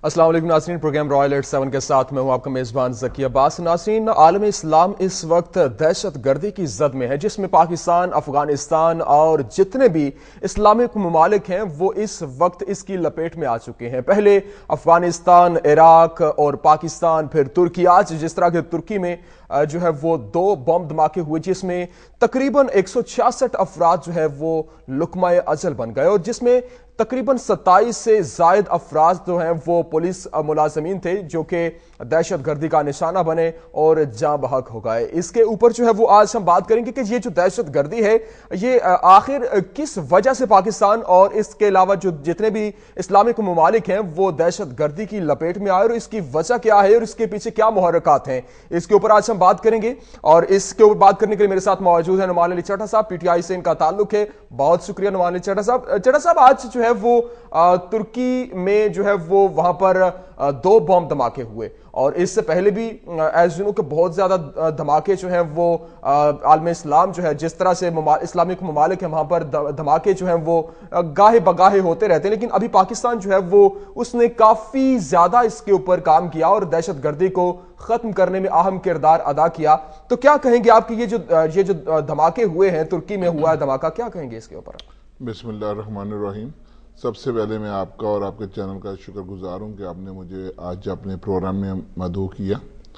السلام علیکم ناظرین، پروگرام رائل 87 کے ساتھ میں ہوں آپ کا میزبان ذکی عباس۔ ناظرین، عالم اسلام اس وقت دہشت گردی کی زد میں ہے، جس میں پاکستان، افغانستان اور جتنے بھی اسلامک ممالک ہیں وہ اس وقت اس کی لپیٹ میں آ چکے ہیں۔ پہلے افغانستان، عراق اور پاکستان، پھر ترکی۔ آج جس طرح کے ترکی میں جو ہے وہ 2 بم دھماکے ہوئے، جس میں تقریباً 166 افراد جو ہے وہ لقمہ اجل بن گئے، اور جس میں تقریباً 27 سے زائد افراد جو ہیں وہ پولیس ملازمین تھے جو کہ دہشت گردی کا نشانہ بنے اور جاں بحق ہو گئے۔ اس کے اوپر جو ہے وہ آج ہم بات کریں گے کہ یہ جو دہشت گردی ہے یہ آخر کس وجہ سے پاکستان اور اس کے علاوہ جو جتنے بھی اسلامک ممالک ہیں وہ دہشت گردی کی لپیٹ میں آئے، اور اس کی وجہ کیا ہے اور اس کے پیچھے کیا محرکات ہیں، اس کے اوپر آج ہم بات کریں گے۔ اور اس کے اوپر بات کرنے کے لیے میرے ساتھ موجود ہیں نعمان علی چٹھا صاحب، پی ٹی آئی سے ان کا تعلق ہے۔ بہت شکریہ نعمان علی چٹھا صاحب۔ چٹھا صاحب، آج جو ہے وہ ترکی میں جو ہے وہ وہاں پر 2 بم دھماکے ہوئے، اور اس سے پہلے بھی ایز یو نو کہ بہت زیادہ دھماکے جو ہیں وہ عالم اسلام جو ہے جس طرح سے اسلامک ممالک ہیں وہاں پر دھماکے جو ہیں وہ گاہے بگاہے ہوتے رہتے ہیں، لیکن ابھی پاکستان جو ہے وہ اس نے کافی زیادہ اس کے اوپر کام کیا اور دہشت گردی کو ختم کرنے میں اہم کردار ادا کیا۔ تو کیا کہیں گے آپ کہ یہ جو دھماکے ہوئے ہیں، ترکی میں ہوا ہے دھماکہ، کیا کہیں گے اس کے اوپر؟ بسم اللہ الرحمن الرحیم۔ سب سے پہلے میں آپ کا اور آپ کے چینل کا شکر گزار ہوں کہ آپ نے مجھے آج اپنے پروگرام میں مدعو کیا۔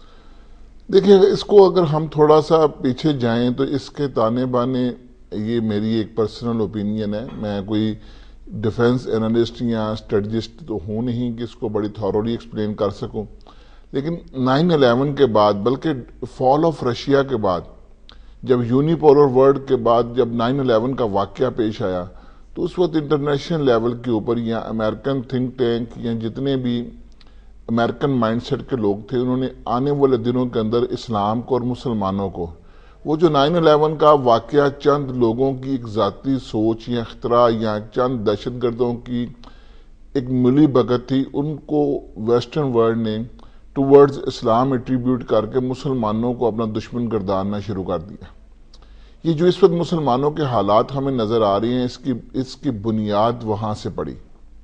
دیکھیں، اس کو اگر ہم تھوڑا سا پیچھے جائیں تو اس کے تانے بانے، یہ میری ایک پرسنل اوپینین ہے، میں کوئی ڈیفنس انالسٹ یا اسٹریٹجسٹ تو ہوں نہیں کہ اس کو بڑی تھورولی ایکسپلین کر سکوں، لیکن 9/11 کے بعد، بلکہ فال آف رشیا کے بعد، جب یونیپولر ورلڈ کے بعد جب 9/11 کا واقعہ پیش آیا تو اس وقت انٹرنیشنل لیول کے اوپر یا امریکن تھنک ٹینک یا جتنے بھی امریکن مائنڈ سیٹ کے لوگ تھے، انہوں نے آنے والے دنوں کے اندر اسلام کو اور مسلمانوں کو، وہ جو 9/11 کا واقعہ چند لوگوں کی ایک ذاتی سوچ یا اختراع یا چند دہشت گردوں کی ایک ملی بھگت تھی، ان کو ویسٹرن ورلڈ نے ٹورڈز اسلام ایٹریبیوٹ کر کے مسلمانوں کو اپنا دشمن گرداننا شروع کر دیا۔ یہ جو اس وقت مسلمانوں کے حالات ہمیں نظر آ رہی ہیں، اس کی بنیاد وہاں سے پڑی۔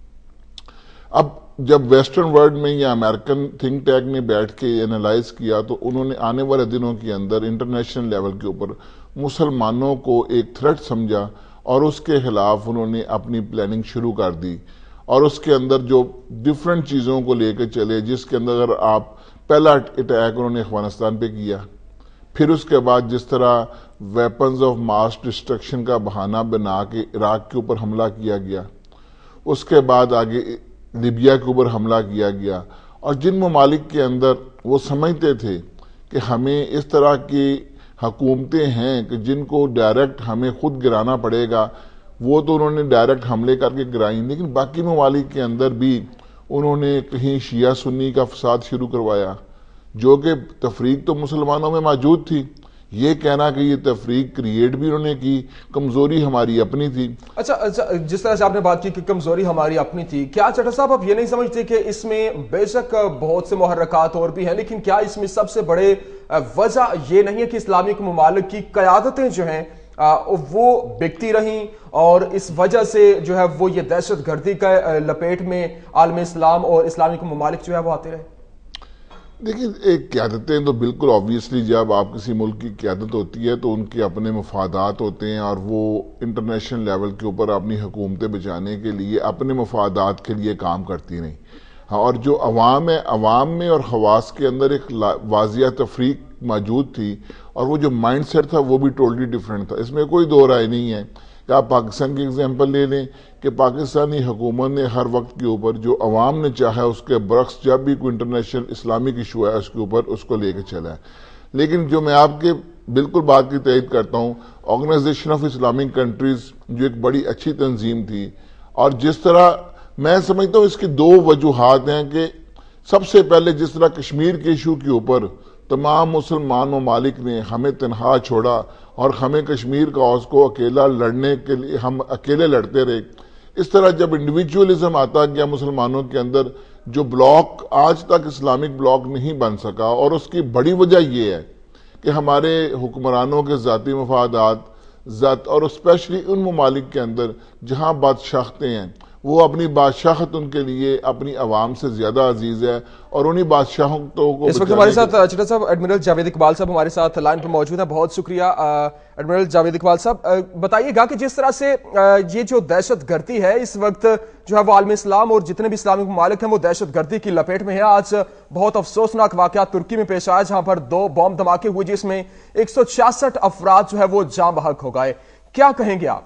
اب جب ویسٹرن ورلڈ میں یا امریکن تھنک ٹینک نے بیٹھ کے انالائز کیا تو انہوں نے آنے والے دنوں کے اندر انٹرنیشنل لیول کے اوپر مسلمانوں کو ایک تھریٹ سمجھا اور اس کے خلاف انہوں نے اپنی پلاننگ شروع کر دی، اور اس کے اندر جو ڈیفرنٹ چیزوں کو لے کے چلے، جس کے اندر اگر آپ پہلا اٹیک انہوں نے افغانستان پہ کیا، پھر اس کے بعد جس طرح ویپنز آف ماس ڈسٹرکشن کا بہانہ بنا کے عراق کے اوپر حملہ کیا گیا، اس کے بعد آگے لیبیا کے اوپر حملہ کیا گیا، اور جن ممالک کے اندر وہ سمجھتے تھے کہ ہمیں اس طرح کی حکومتیں ہیں کہ جن کو ڈائریکٹ ہمیں خود گرانا پڑے گا، وہ تو انہوں نے ڈائریکٹ حملے کر کے گرائیں، لیکن باقی ممالک کے اندر بھی انہوں نے کہیں شیعہ سنی کا فساد شروع کروایا، جو کہ تفریق تو مسلمانوں میں موجود تھی۔ یہ کہنا کہ یہ تفریق کریٹ بھی انہوں نے کی، کمزوری ہماری اپنی تھی۔ اچھا، جس طرح سے آپ نے بات کی کہ کمزوری ہماری اپنی تھی، کیا چٹھا صاحب آپ یہ نہیں سمجھتے کہ اس میں بے شک بہت سے محرکات اور بھی ہیں، لیکن کیا اس میں سب سے بڑے وجہ یہ نہیں ہے کہ اسلامک ممالک کی قیادتیں جو ہیں وہ بکتی رہیں، اور اس وجہ سے جو ہے وہ یہ دہشت گردی کا لپیٹ میں عالم اسلام اور اسلامک ممالک جو ہے وہ آتے رہے؟ دیکھیں، ایک قیادتیں تو بالکل آبویسلی جب آپ کسی ملک کی قیادت ہوتی ہے تو ان کے اپنے مفادات ہوتے ہیں، اور وہ انٹرنیشنل لیول کے اوپر اپنی حکومتیں بچانے کے لیے اپنے مفادات کے لیے کام کرتی نہیں۔ اور جو عوام ہے، عوام میں اور خواص کے اندر ایک واضح تفریق موجود تھی، اور وہ جو مائنڈ سیٹ تھا وہ بھی ٹوٹلی ڈیفرنٹ تھا۔ اس میں کوئی دو رائے نہیں ہے کہ آپ پاکستان کی ایگزامپل لے لیں کہ پاکستانی حکومت نے ہر وقت کے اوپر جو عوام نے چاہا اس کے برعکس جب بھی کوئی انٹرنیشنل اسلامک ایشو ہے اس کے اوپر اس کو لے کے چلا ہے۔ لیکن جو میں آپ کے بالکل بات کی تائید کرتا ہوں، آرگنائزیشن آف اسلامک کنٹریز جو ایک بڑی اچھی تنظیم تھی، اور جس طرح میں سمجھتا ہوں اس کی 2 وجوہات ہیں کہ سب سے پہلے جس طرح کشمیر کے ایشو کے اوپر تمام مسلمان ممالک نے ہمیں تنہا چھوڑا اور ہمیں کشمیر کا اس کو اکیلا لڑنے کے لیے ہم اکیلے لڑتے رہے، اس طرح جب انڈیویجولزم آتا گیا مسلمانوں کے اندر، جو بلاک آج تک اسلامک بلاک نہیں بن سکا، اور اس کی بڑی وجہ یہ ہے کہ ہمارے حکمرانوں کے ذاتی مفادات اور اسپیشلی ان ممالک کے اندر جہاں بادشاہتیں ہیں وہ اپنی بادشاہت ان کے لیے اپنی عوام سے زیادہ عزیز ہے، اور انہی بادشاہوں کو اس وقت ہمارے ساتھ چٹا صاحب ایڈمرل جاوید اقبال صاحب ہمارے ساتھ لائن پر موجود ہیں. بہت شکریہ ایڈمرل جاوید اقبال صاحب. بتائیے گا کہ جس طرح سے یہ جو دہشت گردی ہے اس وقت جو ہے وہ عالم اسلام اور جتنے بھی اسلامی ممالک ہیں وہ دہشت گردی کی لپیٹ میں ہے. آج بہت افسوسناک واقعہ ترکی میں پیش آیا جہاں پر 2 بم دھماکے ہوئے جس میں 166 افراد جو ہے وہ جاں بحق ہو گئے. کیا کہیں گے آپ؟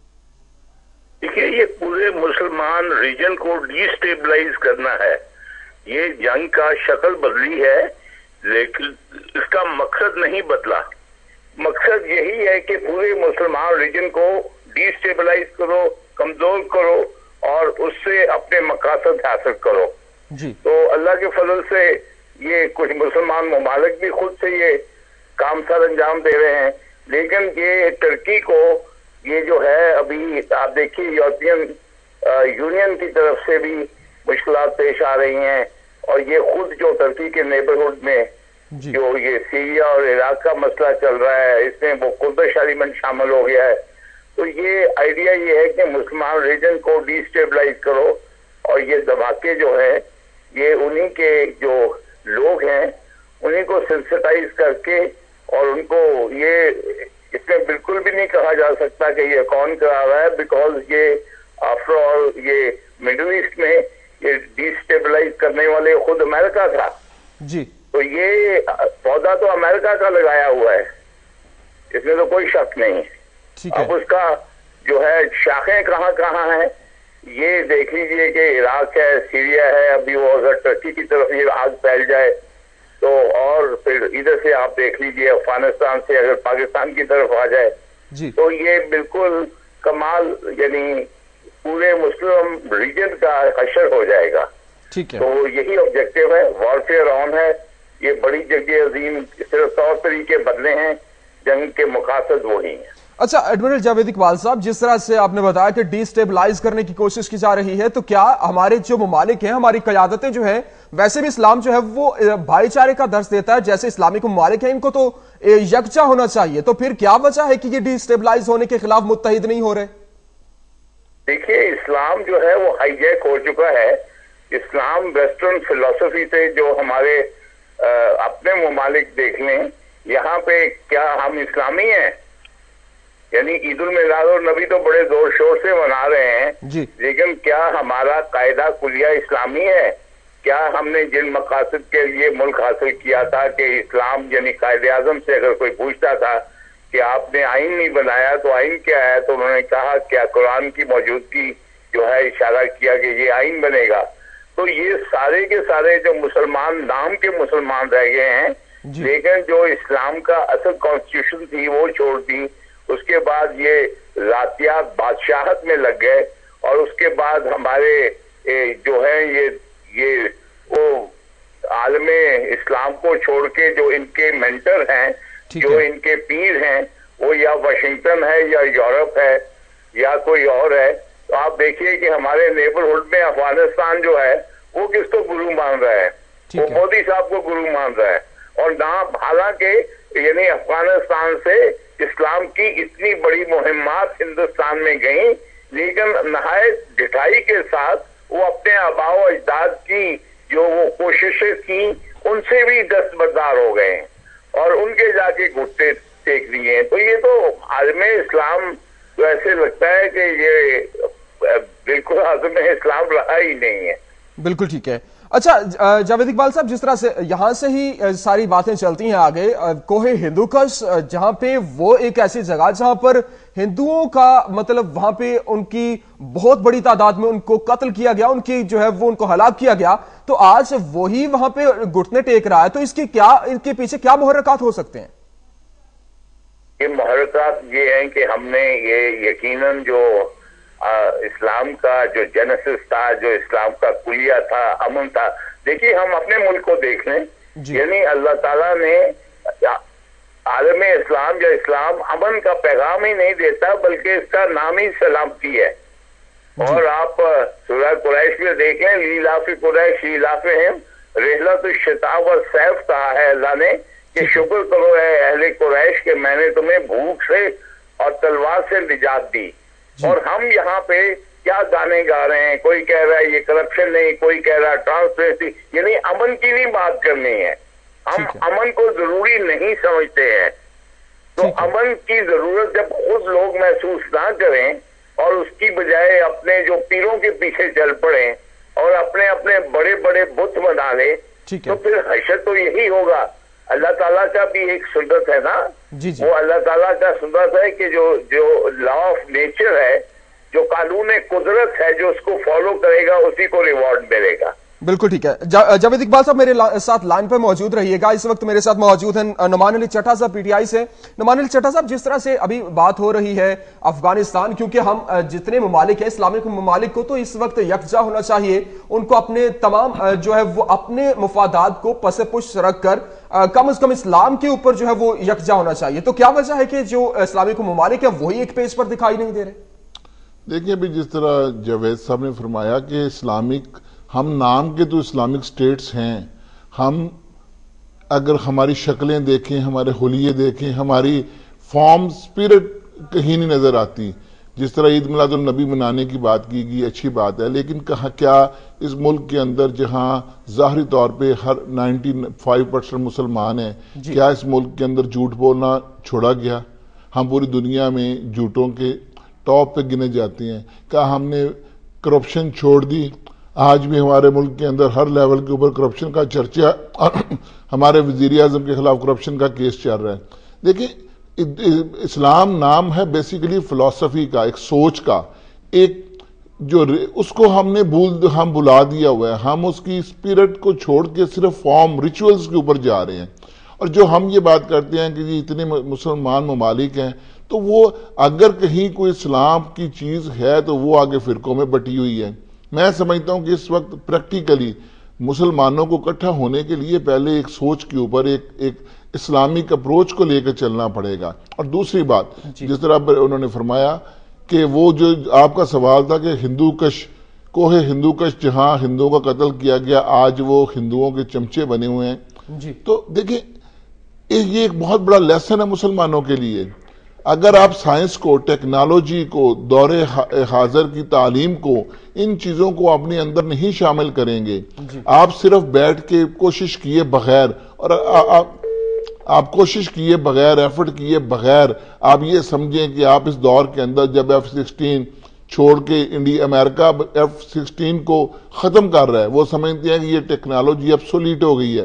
دیکھیے، یہ پورے مسلمان ریجن کو ڈی سٹیبلائز کرنا ہے. یہ جنگ کا شکل بدلی ہے لیکن اس کا مقصد نہیں بدلا. مقصد یہی ہے کہ پورے مسلمان ریجن کو ڈی سٹیبلائز کرو، کمزور کرو اور اس سے اپنے مقاصد حاصل کرو. جی تو اللہ کے فضل سے یہ کچھ مسلمان ممالک بھی خود سے یہ کام سر انجام دے رہے ہیں، لیکن یہ ترکی کو یہ جو ہے ابھی آپ دیکھیے یورپین یونین کی طرف سے بھی مشکلات پیش آ رہی ہیں، اور یہ خود جو ترکی کے نیبرہڈ میں جو یہ سیریا اور عراق کا مسئلہ چل رہا ہے اس میں وہ قربش ایلیمنٹ شامل ہو گیا ہے. تو یہ آئیڈیا یہ ہے کہ مسلمان ریجن کو ڈی سٹیبلائز کرو، اور یہ دھماکے جو ہے یہ انہی کے جو لوگ ہیں انہی کو سینسٹائز کر کے، اور ان کو یہ اس میں بالکل بھی نہیں کہا جا سکتا کہ یہ کون کرا رہا ہے، بیکاز یہ آفٹر آل یہ مڈل ایسٹ میں یہ ڈی سٹیبلائز کرنے والے خود امریکہ تھا. جی تو یہ پودا تو امریکہ کا لگایا ہوا ہے، اس میں تو کوئی شک نہیں. اب اس کا جو ہے شاخیں کہاں کہاں ہیں یہ دیکھ لیجئے کہ عراق ہے، سیریا ہے. ابھی وہ اگر ترکی کی طرف یہ آگ پھیل جائے تو، اور پھر ادھر سے آپ دیکھ لیجئے افغانستان سے اگر پاکستان کی طرف آ جائے تو یہ بالکل کمال، یعنی پورے مسلم ریجن کا حشر ہو جائے گا. تو یہی آبجیکٹو ہے، وارفیئر آن ہے. یہ بڑی جنگ عظیم صرف طور طریقے بدلے ہیں، جنگ کے مقاصد وہی ہیں. اچھا ایڈمرل جاوید اقبال صاحب، جس طرح سے آپ نے بتایا کہ ڈی سٹیبلائز کرنے کی کوشش کی جا رہی ہے، تو کیا ہمارے جو ممالک ہیں، ہماری قیادتیں جو ہیں، ویسے بھی اسلام جو ہے وہ بھائی چارے کا درس دیتا ہے، جیسے اسلامی ممالک ہیں ان کو تو یکجا ہونا چاہیے، تو پھر کیا وجہ ہے کہ یہ ڈی سٹیبلائز ہونے کے خلاف متحد نہیں ہو رہے؟ دیکھیے، اسلام جو ہے وہ ہائی جیک ہو چکا ہے. اسلام ویسٹرن فلسفی سے جو ہمارے اپنے ممالک دیکھ لیں، یہاں پہ کیا ہم اسلامی ہیں؟ یعنی عید المیلاد النبی تو بڑے زور شور سے منا رہے ہیں، لیکن کیا ہمارا قاعدہ کلیہ اسلامی ہے؟ کیا ہم نے جن مقاصد کے لیے ملک حاصل کیا تھا کہ اسلام، یعنی قائد اعظم سے اگر کوئی پوچھتا تھا کہ آپ نے آئین نہیں بنایا تو آئین کیا ہے، تو انہوں نے کہا کیا قرآن کی موجودگی جو ہے اشارہ کیا کہ یہ آئین بنے گا. تو یہ سارے کے سارے جو مسلمان نام کے مسلمان رہ گئے ہیں، لیکن جو اسلام کا اصل کانسٹیٹیوشن تھی وہ چھوڑ دی. اس کے بعد یہ ذاتیات بادشاہت میں لگ گئے، اور اس کے بعد ہمارے جو ہے یہ وہ عالم اسلام کو چھوڑ کے جو ان کے مینٹر ہیں، جو ان کے پیر ہیں، وہ یا واشنگٹن ہے یا یورپ ہے یا کوئی اور ہے. تو آپ دیکھیے کہ ہمارے نیبرہڈ میں افغانستان جو ہے وہ کس کو گرو مان رہا ہے؟ وہ مودی صاحب کو گرو مان رہا ہے. اور نہ، حالانکہ یعنی افغانستان سے اسلام کی اتنی بڑی مہمات ہندوستان میں گئیں، لیکن نہایت ڈٹائی کے ساتھ وہ اپنے آباء و اجداد کی جو وہ کوششیں کی ان سے بھی دستبردار ہو گئے ہیں، اور ان کے جا کے گھٹنے ٹیک دیے ہیں. تو یہ تو عالم اسلام تو ایسے لگتا ہے کہ یہ بالکل عالم اسلام رہا ہی نہیں ہے. بالکل ٹھیک ہے. اچھا جاوید اقبال صاحب، جس طرح سے یہاں سے ہی ساری باتیں چلتی ہیں آگے، کوہ ہندوکش جہاں پہ وہ ایک ایسی جگہ جہاں پر ہندوؤں کا مطلب وہاں پہ ان کی بہت بڑی تعداد میں ان کو قتل کیا گیا، ان کی جو ہے وہ ان کو ہلاک کیا گیا، تو آج وہی وہاں پہ گھٹنے ٹیک رہا ہے. تو اس کے پیچھے کیا محرکات ہو سکتے ہیں؟ یہ محرکات یہ ہیں کہ ہم نے یہ یقیناً جو اسلام کا جو جینیسس تھا، جو اسلام کا کلیہ تھا، امن تھا. دیکھیے، ہم اپنے ملک کو دیکھ لیں، یعنی اللہ تعالیٰ نے عالم اسلام یا اسلام امن کا پیغام ہی نہیں دیتا بلکہ اس کا نام ہی سلامتی ہے. اور آپ سورہ قریش میں دیکھ لیں، لیلاف قریش لیلافہم رحلۃ الشتاء والصیف کہا ہے اللہ نے کہ شکر کرو اے اہل قریش کہ میں نے تمہیں بھوک سے اور تلوار سے نجات دی. اور ہم یہاں پہ کیا گانے گا رہے ہیں. کوئی کہہ رہا ہے یہ کرپشن نہیں, کوئی کہہ رہا ہے ٹرانسپیرنسی. یعنی امن کی نہیں بات کرنی ہے. ہم امن کو ضروری نہیں سمجھتے ہیں. تو امن کی ضرورت جب خود لوگ محسوس نہ کریں اور اس کی بجائے اپنے جو پیروں کے پیچھے چل پڑیں اور اپنے اپنے بڑے بڑے بت بنا لیں, تو پھر حشر تو یہی ہوگا. اللہ تعالیٰ کا بھی ایک سنت ہے نا, وہ اللہ تعالیٰ کا سنت ہے کہ جو لا آف نیچر ہے, جو قانون قدرت ہے, جو اس کو فالو کرے گا اسی کو ریوارڈ ملے گا. بالکل ٹھیک ہے. جاوید اقبال صاحب میرے ساتھ لائن پہ موجود رہیے گا. اس وقت میرے ساتھ موجود ہیں نعمان علی چٹھا صاحب پی ٹی آئی سے. نعمان علی چٹھا صاحب, جس طرح سے ابھی بات ہو رہی ہے افغانستان, کیونکہ ہم جتنے ممالک ہیں اسلامک ممالک کو تو اس وقت یکجا ہونا چاہیے, ان کو اپنے تمام جو ہے وہ اپنے مفادات کو پس پش رکھ کر کم از کم اسلام کے اوپر جو ہے وہ یکجا ہونا چاہیے. تو کیا وجہ ہے کہ جو اسلامک ممالک ہیں وہی ایک پیج پر دکھائی نہیں دے رہے؟ دیکھیں ابھی جس طرح جاوید صاحب نے فرمایا کہ اسلامک, ہم نام کے تو اسلامک سٹیٹس ہیں, ہم اگر ہماری شکلیں دیکھیں, ہمارے حلیے دیکھیں, ہماری فارم سپیرٹ کہیں نہیں نظر آتی. جس طرح عید میلاد النبی منانے کی بات کی گئی, اچھی بات ہے, لیکن کیا اس ملک کے اندر جہاں ظاہری طور پہ ہر 95% مسلمان ہیں, کیا اس ملک کے اندر جھوٹ بولنا چھوڑا گیا؟ ہم پوری دنیا میں جھوٹوں کے ٹاپ پہ گنے جاتے ہیں. کیا ہم نے کرپشن چھوڑ دی؟ آج بھی ہمارے ملک کے اندر ہر لیول کے اوپر کرپشن کا چرچا, ہمارے وزیر اعظم کے خلاف کرپشن کا کیس چل رہا ہے. دیکھیں اسلام نام ہے بیسیکلی فلسفی کا, ایک سوچ کا, ایک جو اس کو ہم نے بلا دیا ہوا ہے. ہم اس کی اسپرٹ کو چھوڑ کے صرف فارم ریچولز کے اوپر جا رہے ہیں. اور جو ہم یہ بات کرتے ہیں کہ جی اتنے مسلمان ممالک ہیں, تو وہ اگر کہیں کوئی اسلام کی چیز ہے تو وہ آگے فرقوں میں بٹی ہوئی ہے. میں سمجھتا ہوں کہ اس وقت پریکٹیکلی مسلمانوں کو اکٹھا ہونے کے لیے پہلے ایک سوچ کے اوپر ایک اسلامک اپروچ کو لے کر چلنا پڑے گا. اور دوسری بات, جس طرح انہوں نے فرمایا کہ وہ جو آپ کا سوال تھا کہ ہندو کش کوہ ہندو کش جہاں ہندوؤں کا قتل کیا گیا, آج وہ ہندوؤں کے چمچے بنے ہوئے ہیں. تو دیکھیں یہ ایک بہت بڑا لیسن ہے مسلمانوں کے لیے. اگر آپ سائنس کو, ٹیکنالوجی کو, دور حاضر کی تعلیم کو, ان چیزوں کو اپنے اندر نہیں شامل کریں گے, آپ صرف بیٹھ کے کوشش کیے بغیر اور آپ کوشش کیے بغیر, ایفرٹ کیے بغیر, آپ یہ سمجھیں کہ آپ اس دور کے اندر جب F-16 چھوڑ کے امریکہ F-16 کو ختم کر رہا ہے, وہ سمجھتے ہیں کہ یہ ٹیکنالوجی ابسولیٹ ہو گئی ہے,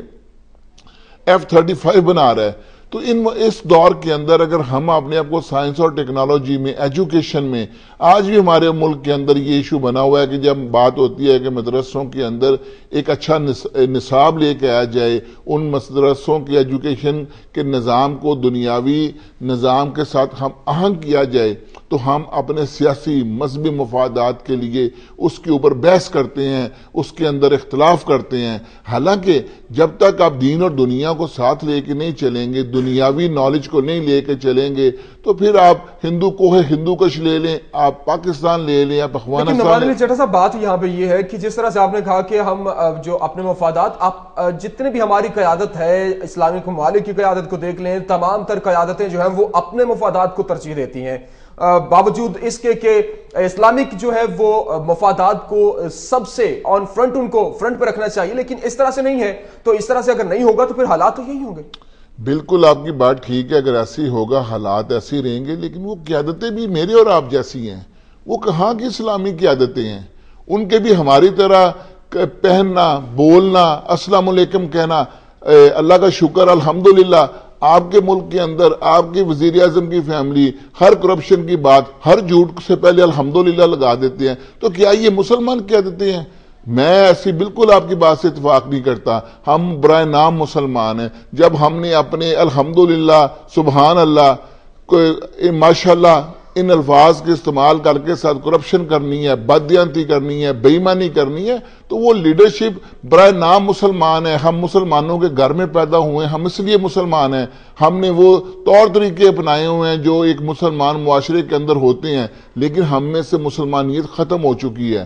F-35 بنا رہا ہے. تو اس دور کے اندر اگر ہم اپنے آپ کو سائنس اور ٹیکنالوجی میں, ایجوکیشن میں, آج بھی ہمارے ملک کے اندر یہ ایشو بنا ہوا ہے کہ جب بات ہوتی ہے کہ مدرسوں کے اندر ایک اچھا نصاب لے کے آیا جائے, ان مدرسوں کی ایجوکیشن کے نظام کو دنیاوی نظام کے ساتھ ہم آہنگ کیا جائے, تو ہم اپنے سیاسی مذہبی مفادات کے لیے اس کے اوپر بحث کرتے ہیں, اس کے اندر اختلاف کرتے ہیں. حالانکہ جب تک آپ دین اور دنیا کو ساتھ لے کے نہیں چلیں گے, دنیاوی نالج کو نہیں لے کے چلیں گے, تو پھر آپ ہندو کش لے لیں, آپ پاکستان لے لیں, آپ افغانستان. نعمان علی چٹھا صاحب بات یہاں پہ یہ ہے کہ جس طرح سے آپ نے کہا کہ ہم جو اپنے مفادات, آپ جتنے بھی ہماری قیادت ہے اسلامک ممالک کی قیادت کو دیکھ لیں, تمام تر قیادتیں جو ہیں وہ اپنے مفادات کو ترجیح دیتی ہیں, باوجود اس کے کہ اسلامک جو ہے وہ مفادات کو سب سے آن فرنٹ, ان کو فرنٹ پہ رکھنا چاہیے, لیکن اس طرح سے نہیں ہے. تو اس طرح سے اگر نہیں ہوگا تو پھر حالات تو یہی ہوں گے. بالکل آپ کی بات ٹھیک ہے, اگر ایسی ہوگا حالات ایسے رہیں گے, لیکن وہ قیادتیں بھی میری اور آپ جیسی ہیں, وہ کہاں کی اسلامی قیادتیں ہیں. ان کے بھی ہماری طرح پہننا, بولنا, السلام علیکم کہنا, اللہ کا شکر الحمدللہ. آپ کے ملک کے اندر آپ کے وزیر اعظم کی فیملی ہر کرپشن کی بات, ہر جھوٹ سے پہلے الحمدللہ لگا دیتے ہیں. تو کیا یہ مسلمان قیادتیں ہیں؟ میں ایسی بالکل آپ کی بات سے اتفاق نہیں کرتا. ہم برائے نام مسلمان ہیں. جب ہم نے اپنے الحمدللہ, سبحان اللہ, ماشاءاللہ ان الفاظ کے استعمال کر کے ساتھ کرپشن کرنی ہے, بددیانتی کرنی ہے, بے ایمانی کرنی ہے, تو وہ لیڈرشپ برائے نام مسلمان ہے. ہم مسلمانوں کے گھر میں پیدا ہوئے ہیں, ہم اس لیے مسلمان ہیں. ہم نے وہ طور طریقے اپنائے ہوئے ہیں جو ایک مسلمان معاشرے کے اندر ہوتے ہیں, لیکن ہم میں سے مسلمانیت ختم ہو چکی ہے.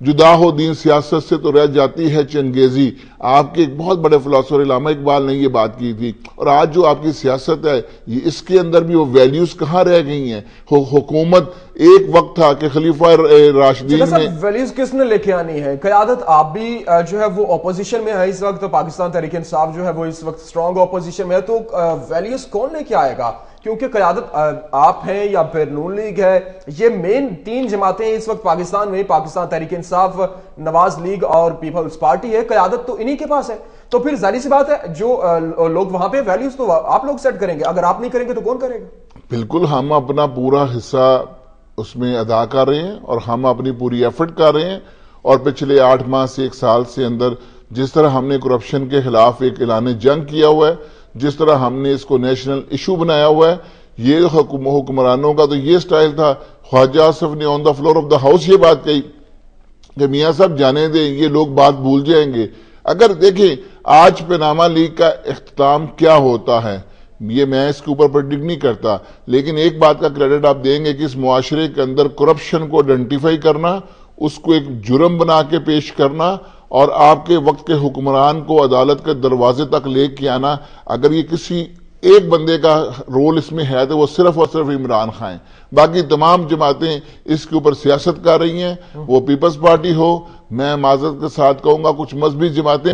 جدا ہو دین سیاست سے تو رہ جاتی ہے چنگیزی. آپ کے ایک بہت بڑے فلاسفر علامہ اقبال نے یہ بات کی تھی. اور آج جو آپ کی سیاست ہے اس کے اندر بھی وہ ویلیوز کہاں رہ گئی ہیں؟ حکومت ایک وقت تھا کہ خلیفہ راشدین نے ویلیوز کس نے لے کے آنی ہے؟ قیادت آپ بھی جو ہے وہ اپوزیشن میں ہے اس وقت, پاکستان تحریک انصاف جو ہے وہ اس وقت اسٹرانگ اپوزیشن میں ہے, تو ویلیوز کون لے کے آئے گا؟ کیونکہ قیادت آپ ہیں یا پھر نون لیگ ہے, یہ مین 3 جماعتیں اس وقت پاکستان میں, پاکستان تحریک انصاف, نواز لیگ اور پیپلز پارٹی ہے. قیادت تو انہی کے پاس ہے, تو پھر ظاہر سی بات ہے جو لوگ وہاں پہ ویلیوز تو آپ لوگ سیٹ کریں گے. اگر آپ نہیں کریں گے تو کون کرے گا؟ بالکل, ہم اپنا پورا حصہ اس میں ادا کر رہے ہیں اور ہم اپنی پوری ایفرٹ کر رہے ہیں. اور پچھلے 8 ماہ سے 1 سال سے اندر جس طرح ہم نے کرپشن کے خلاف ایک اعلان جنگ کیا ہوا ہے, جس طرح ہم نے اس کو نیشنل ایشو بنایا ہوا ہے, یہ حکمرانوں کا تو یہ سٹائل تھا. خواجہ آصف نے on the floor of the house یہ بات کہی کہ میاں صاحب جانے دیں, یہ لوگ بات بھول جائیں گے. اگر دیکھیں آج پاناما لیگ کا اختتام کیا ہوتا ہے, یہ میں اس کے اوپر پریڈکٹ نہیں کرتا, لیکن ایک بات کا کریڈٹ آپ دیں گے کہ اس معاشرے کے اندر کرپشن کو آئیڈینٹیفائی کرنا, اس کو ایک جرم بنا کے پیش کرنا اور آپ کے وقت کے حکمران کو عدالت کے دروازے تک لے کے آنا, اگر یہ کسی ایک بندے کا رول اس میں ہے تو وہ صرف اور صرف عمران خان. باقی تمام جماعتیں اس کے اوپر سیاست کر رہی ہیں, وہ پیپلز پارٹی ہو, میں معذرت کے ساتھ کہوں گا کچھ مذہبی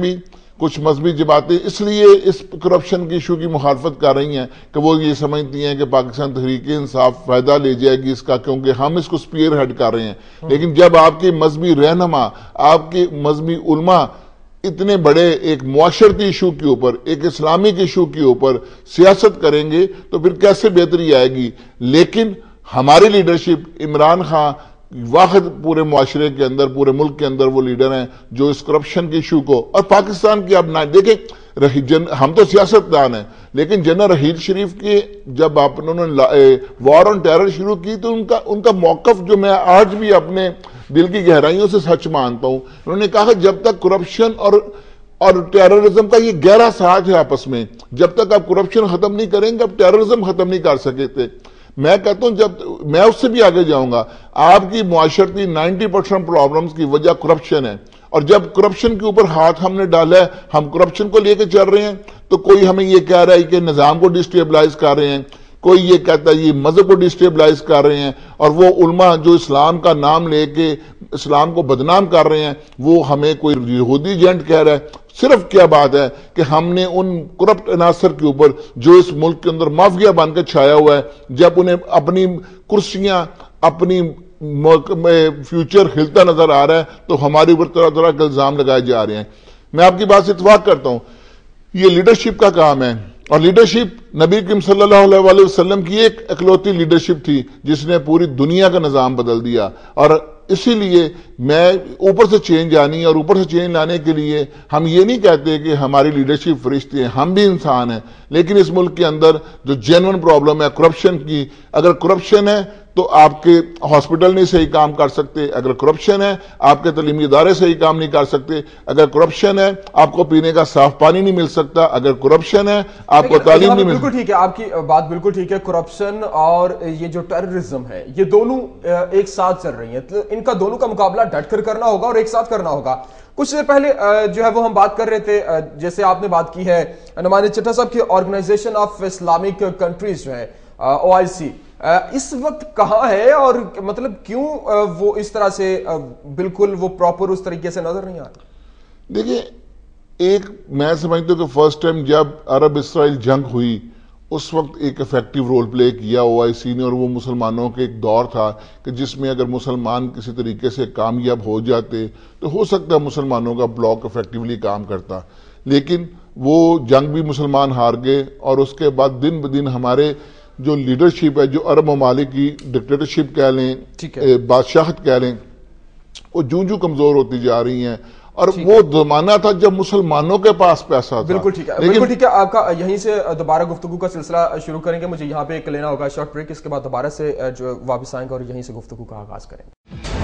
جماعتیں اس لیے اس کرپشن کی ایشو کی مخالفت کر رہی ہیں کہ وہ یہ سمجھتی ہیں کہ پاکستان تحریک انصاف فائدہ لے جائے گی اس کا, کیونکہ ہم اس کو سپیئر ہیڈ کر رہے ہیں. لیکن جب آپ کے مذہبی رہنما, آپ کے مذہبی علماء اتنے بڑے ایک معاشرتی ایشو کے اوپر, ایک اسلامک ایشو کے اوپر سیاست کریں گے تو پھر کیسے بہتری آئے گی؟ لیکن ہماری لیڈرشپ, عمران خان واحد پورے معاشرے کے اندر, پورے ملک کے اندر وہ لیڈر ہیں جو اس کرپشن کے ایشو کو, اور پاکستان کی اب نہ دیکھیں, ہم تو سیاستدان ہیں, لیکن جنرل رحیل شریف کی جب انہوں نے وار آن ٹیرر شروع کی تو ان کا موقف جو میں آج بھی اپنے دل کی گہرائیوں سے سچ مانتا ہوں, انہوں نے کہا کہ جب تک کرپشن اور ٹیررزم کا یہ گہرا ساتھ ہے آپس میں, جب تک آپ کرپشن ختم نہیں کریں گے آپ ٹیررزم ختم نہیں کر سکے تھے. میں کہتا ہوں جب میں اس سے بھی آگے جاؤں گا, آپ کی معاشرتی 90% پرابلمز کی وجہ کرپشن ہے, اور جب کرپشن کے اوپر ہاتھ ہم نے ڈالا ہے, ہم کرپشن کو لے کے چل رہے ہیں, تو کوئی ہمیں یہ کہہ رہا ہے کہ نظام کو ڈسٹیبلائز کر رہے ہیں, کوئی یہ کہتا ہے یہ مذہب کو ڈسٹیبلائز کر رہے ہیں, اور وہ علماء جو اسلام کا نام لے کے اسلام کو بدنام کر رہے ہیں وہ ہمیں کوئی یہودی ایجنٹ کہہ رہا ہے. صرف کیا بات ہے کہ ہم نے ان کرپٹ عناصر کے اوپر جو اس ملک کے اندر مافیا بن کے چھایا ہوا ہے, جب انہیں اپنی کرسیاں, اپنی فیوچر ہلتا نظر آ رہا ہے تو ہمارے اوپر طرح طرح کے الزام لگائے جا رہے ہیں. میں آپ کی بات سے اتفاق کرتا ہوں, یہ لیڈرشپ کا کام ہے, اور لیڈرشپ نبی کریم صلی اللہ علیہ وسلم کی ایک اکلوتی لیڈرشپ تھی جس نے پوری دنیا کا نظام بدل دیا. اور اسی لیے میں اوپر سے چینج آنی اور اوپر سے چینج لانے کے لیے ہم یہ نہیں کہتے کہ ہماری لیڈرشپ فرشتے ہیں, ہم بھی انسان ہیں, لیکن اس ملک کے اندر جو جینون پرابلم ہے کرپشن کی, اگر کرپشن ہے تو آپ کے ہاسپٹل نہیں صحیح کام کر سکتے, اگر کرپشن ہے آپ کے تعلیمی ادارے صحیح کام نہیں کر سکتے, اگر کرپشن ہے آپ کو پینے کا صاف پانی نہیں مل سکتا, اگر کرپشن ہے آپ کو تعلیم نہیں مل سکتی. بالکل ٹھیک ہے, آپ کی بات بالکل ٹھیک ہے. کرپشن اور یہ جو ٹیررزم ہے یہ دونوں ایک ساتھ چل رہی ہیں, تو ان کا دونوں کا مقابلہ ڈٹ کر کرنا ہوگا اور ایک ساتھ کرنا ہوگا. کچھ دیر پہلے جو ہے وہ ہم بات کر رہے تھے, جیسے آپ نے بات کی ہے نعمان چٹھا صاحب کی آرگنائزیشن آف اسلامک کنٹریز جو ہے OIC, اس وقت کہاں ہے اور مطلب کیوں وہ اس طرح سے بالکل وہ پراپر اس طریقے سے نظر نہیں آ رہا؟ دیکھیں, ایک میں سمجھتا ہوں کہ فرسٹ ٹائم جب عرب اسرائیل جنگ ہوئی اس وقت ایک افیکٹو رول پلے کیا OIC نے, اور وہ مسلمانوں کے ایک دور تھا کہ جس میں اگر مسلمان کسی طریقے سے کامیاب ہو جاتے تو ہو سکتا ہے مسلمانوں کا بلاک افیکٹولی کام کرتا, لیکن وہ جنگ بھی مسلمان ہار گئے. اور اس کے بعد دن بدن ہمارے جو لیڈرشپ ہے, جو عرب ممالک کی ڈکٹیٹرشپ کہہ لیں, بادشاہت کہہ لیں, وہ جوں کمزور ہوتی جا رہی ہیں. اور وہ زمانہ تھا جب مسلمانوں کے پاس پیسہ تھا. بالکل ٹھیک ہے, بالکل ٹھیک ہے. آپ کا یہیں سے دوبارہ گفتگو کا سلسلہ شروع کریں گے, مجھے یہاں پہ ایک لینا ہوگا شارٹ بریک, اس کے بعد دوبارہ سے جو واپس آئیں گے اور یہیں سے گفتگو کا آغاز کریں گے.